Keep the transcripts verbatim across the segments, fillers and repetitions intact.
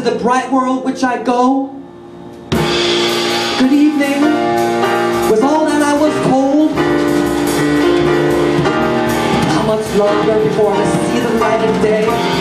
to the bright world which I go. Good evening was all that I was told. How much longer before I see the light of day?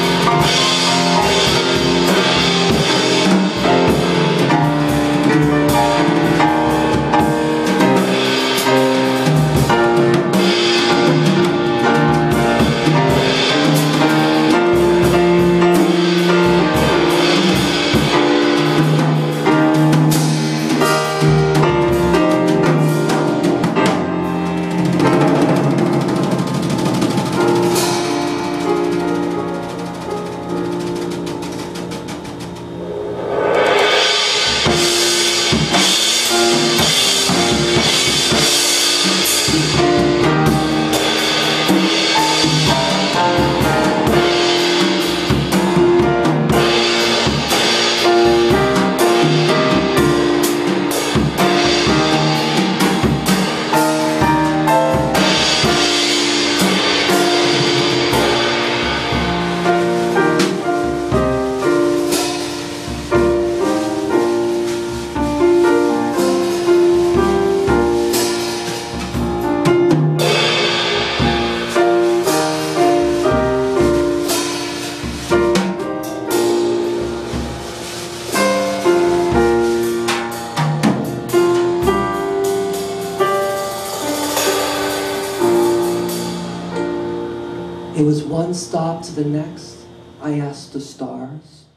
It was one stop to the next. I asked the stars.